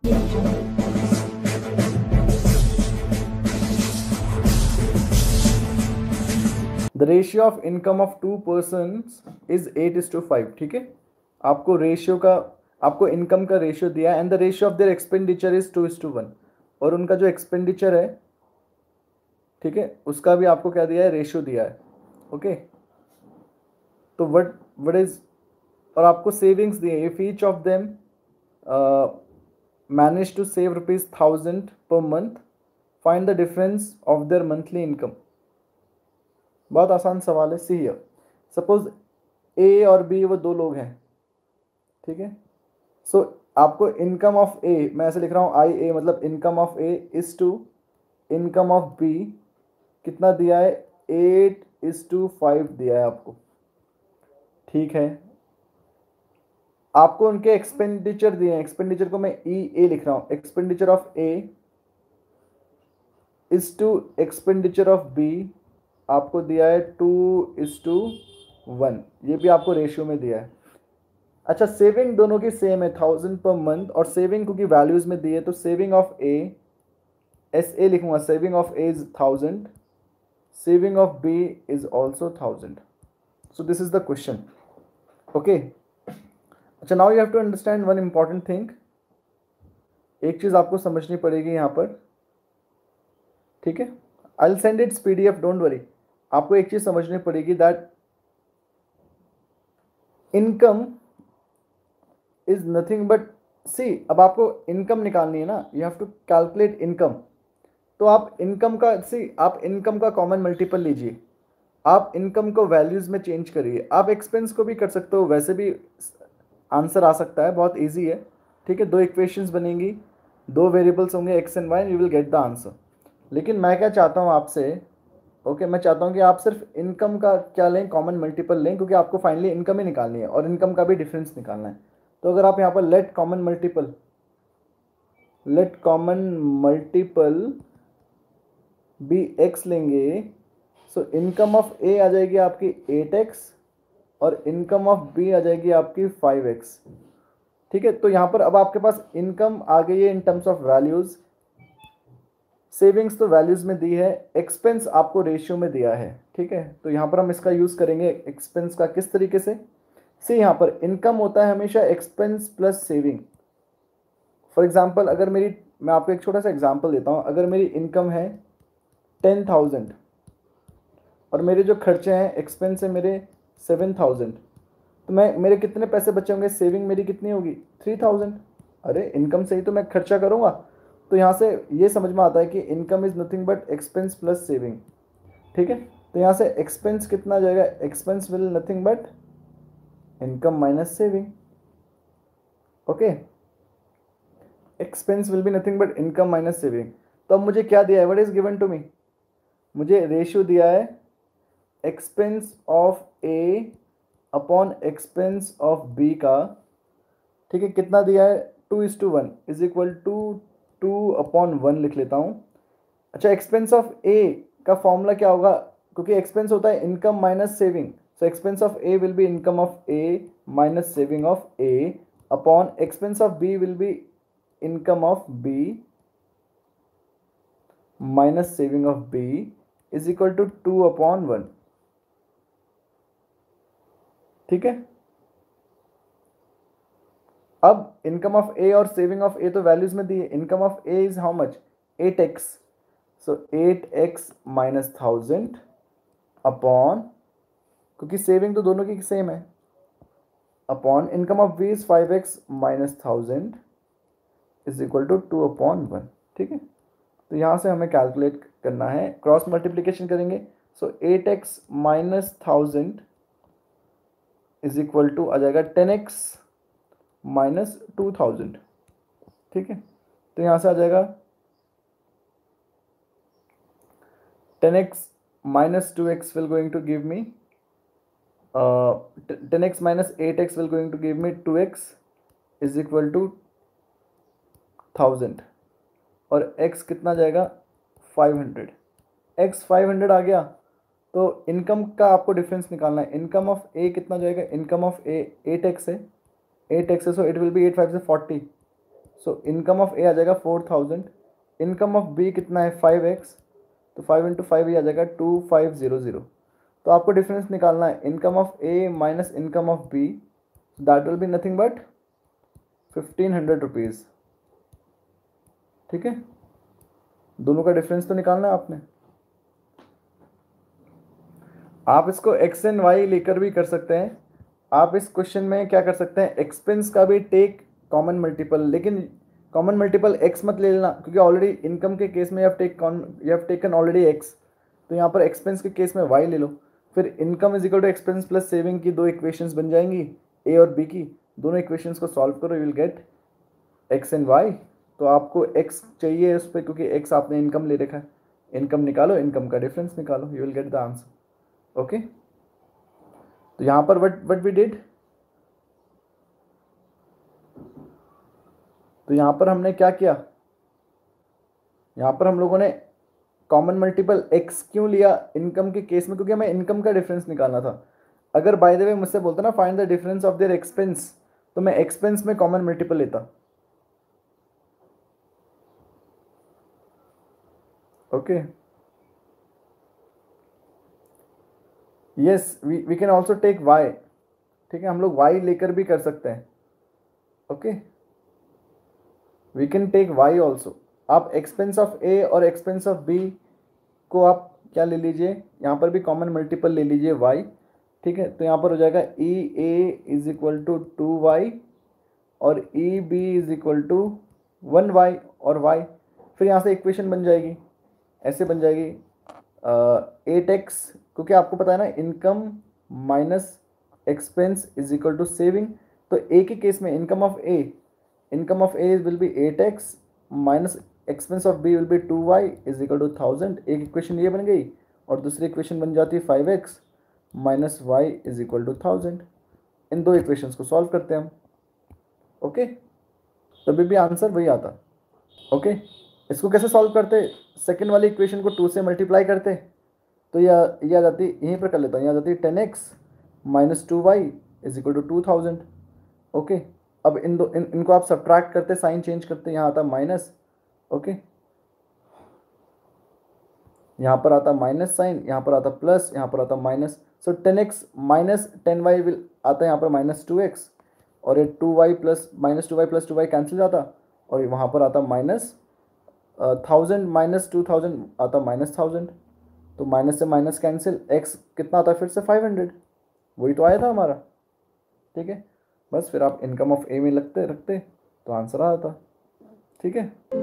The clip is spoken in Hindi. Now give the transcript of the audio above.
The ratio of income of two person is 8:5। ठीक है, आपको रेशियो का, आपको इनकम का रेशियो दिया है and the ratio of their expenditure is 2:1, और उनका जो एक्सपेंडिचर है, ठीक है, उसका भी आपको क्या दिया है, रेशियो दिया है। ओके, तो व्हाट इज, और आपको सेविंग्स दिए, if each of them manage to save ₹1000 पर month, find the difference of their monthly income. बहुत आसान सवाल है। सी हियर, सपोज ए और बी वो दो लोग हैं, ठीक है। सो आपको इनकम ऑफ ए, मैं ऐसे लिख रहा हूँ आई ए, मतलब income of A is to income of B कितना दिया है, 8:5 दिया है आपको, ठीक है। आपको उनके एक्सपेंडिचर दिए हैं, एक्सपेंडिचर को मैं ई ए लिख रहा हूँ, expenditure of A is to expenditure of B आपको दिया है 2:1, ये भी आपको रेशियो में दिया है। अच्छा, सेविंग दोनों की सेम है 1000 पर मंथ, और सेविंग क्योंकि वैल्यूज में दी है तो saving of A, S A लिखूंगा, saving of A is 1000, saving of B is also 1000। So this is the question. Okay, अच्छा, now you have to understand one important thing. एक चीज आपको समझनी पड़ेगी यहां पर, ठीक है। I will send its PDF, don't worry. आपको एक चीज समझनी पड़ेगी, that income is nothing but, see, अब आपको इनकम निकालनी है ना, you have to calculate income. तो आप इनकम का, सी, आप इनकम का कॉमन मल्टीपल लीजिए, आप इनकम को वैल्यूज में चेंज करिए, आप एक्सपेंस को भी कर सकते हो, वैसे भी आंसर आ सकता है, बहुत इजी है, ठीक है। दो इक्वेशंस बनेंगी, दो वेरिएबल्स होंगे X and Y, you will get the answer. लेकिन मैं क्या चाहता हूँ आपसे, ओके, मैं चाहता हूँ कि आप सिर्फ इनकम का क्या लें, कॉमन मल्टीपल लें, क्योंकि आपको फाइनली इनकम ही निकालनी है और इनकम का भी डिफरेंस निकालना है। तो अगर आप यहाँ पर let common multiple be X लेंगे, सो इनकम ऑफ ए आ जाएगी आपकी 8x और इनकम ऑफ बी आ जाएगी आपकी 5x, ठीक है। तो यहाँ पर अब आपके पास इनकम आ गई है in terms of values, savings तो वैल्यूज में दी है, एक्सपेंस आपको रेशियो में दिया है, ठीक है। तो यहाँ पर हम इसका यूज करेंगे एक्सपेंस का, किस तरीके से, सी, यहाँ पर इनकम होता है हमेशा expense plus saving. For example, अगर मेरी, मैं आपको एक छोटा सा एग्जाम्पल देता हूँ, अगर मेरी इनकम है 10,000 और मेरे जो खर्चे हैं, एक्सपेंस है मेरे 7,000, तो मैं, मेरे कितने पैसे बचे होंगे, सेविंग मेरी कितनी होगी, 3,000। अरे, इनकम से ही तो मैं खर्चा करूँगा, तो यहाँ से ये समझ में आता है कि income is nothing but expense plus saving, ठीक है। तो यहाँ से एक्सपेंस कितना आ जाएगा, expense will nothing but income minus saving. Okay, expense will be nothing but income minus saving. तो अब मुझे क्या दिया है, what is given to me, मुझे रेशियो दिया है expense of A upon expense of B का, ठीक है, कितना दिया है, 2:1 इज इक्वल टू 2/1 लिख लेता हूँ। अच्छा, एक्सपेंस ऑफ ए का फॉर्मूला क्या होगा, क्योंकि एक्सपेंस होता है income minus saving, so expense of A will be income of A minus saving of A upon expense of B will be income of B minus saving of B is equal to 2/1, ठीक है। अब इनकम ऑफ ए और सेविंग ऑफ ए तो वैल्यूज में दी है, income of A is how much, 8x, so 8x minus 1000 upon, क्योंकि सेविंग तो दोनों की सेम है, upon income of B is 5x minus 1000 is equal to 2/1, ठीक है। तो यहाँ से हमें कैलकुलेट करना है, क्रॉस मल्टीप्लीकेशन करेंगे, so 8x minus 1000 is equal to आ जाएगा 10x माइनस 2000, ठीक है। तो यहाँ से आ जाएगा 10x minus 2x will going to give me 10x minus 8x will going to give me 2x is equal to 1000 और x कितना जाएगा 500, x 500 आ गया। तो इनकम का आपको डिफरेंस निकालना है, इनकम ऑफ ए कितना जाएगा, इनकम ऑफ ए 8x है, 8x है, सो इट विल बी 8 5 से 40, सो इनकम ऑफ ए आ जाएगा 4000, इनकम ऑफ बी कितना है 5x, तो 5 इंटू 5 ये आ जाएगा 2500। तो आपको डिफरेंस निकालना है income of A minus income of B, that will be nothing but 1500 rupees. ठीक है, दोनों का डिफरेंस तो निकालना है आपने। आप इसको एक्स एंड वाई लेकर भी कर सकते हैं। आप इस क्वेश्चन में क्या कर सकते हैं, एक्सपेंस का भी टेक कॉमन मल्टीपल, लेकिन कॉमन मल्टीपल एक्स मत ले लेना, क्योंकि ऑलरेडी इनकम के केस में you have taken already X, तो यहाँ पर एक्सपेंस के केस में वाई ले लो। फिर income is equal to expense plus saving की दो इक्वेशंस बन जाएंगी, ए और बी की, दोनों इक्वेशंस को सॉल्व करो, you will get X and Y. तो आपको एक्स चाहिए उस पर, क्योंकि एक्स आपने इनकम ले रखा है, इनकम निकालो, इनकम का डिफरेंस निकालो, you will get the answer. Okay, तो यहाँ पर वट वी डिड, तो यहाँ पर हमने क्या किया, यहाँ पर हम लोगों ने कॉमन मल्टीपल एक्स क्यों लिया इनकम के केस में, क्योंकि हमें इनकम का डिफरेंस निकालना था। अगर बाय द वे मुझसे बोलता ना find the difference of their expense, तो मैं एक्सपेंस में कॉमन मल्टीपल लेता। Okay, yes we can also take Y. ठीक है, हम लोग वाई लेकर भी कर सकते हैं। Okay, we can take Y also. आप एक्सपेंस ऑफ ए और एक्सपेंस ऑफ बी को आप क्या ले लीजिए, यहाँ पर भी कॉमन मल्टीपल ले लीजिए वाई। ठीक है, तो यहाँ पर हो जाएगा E A is equal to 2y और E B is equal to 1y और y। फिर यहाँ से इक्वेशन बन जाएगी, ऐसे बन जाएगी 8x, क्योंकि आपको पता है ना income minus expense is equal to saving. तो ए के केस में income of A will be 8x minus expense of B will be 2y is equal to 1000। एक इक्वेशन ये बन गई और दूसरी इक्वेशन बन जाती है 5x minus Y is equal to 1000। इन दो इक्वेशंस को सॉल्व करते हैं हम। ओके, तभी भी आंसर वही आता। ओके, इसको कैसे सॉल्व करते, सेकेंड वाली इक्वेशन को 2 से मल्टीप्लाई करते, तो ये आ जाती, यहीं पर कर लेता हूँ, ये आ जाती 10x minus 2y is equal to 2000। Okay, अब इनको आप सब्ट्रैक्ट करते, साइन चेंज करते, यहाँ आता माइनस। ओके, यहाँ पर आता माइनस साइन, यहाँ पर आता प्लस, यहाँ पर आता minus. So 10x minus 10y will आता है यहाँ पर माइनस 2x, और ये 2y plus minus 2y cancel जाता, और वहाँ पर आता माइनस 1000 माइनस 2000 आता माइनस 1000। तो माइनस से माइनस कैंसिल, x कितना आता है फिर से 500, वही तो आया था हमारा। ठीक है, बस फिर आप इनकम ऑफ ए में रखते तो आंसर आ जाता। ठीक है।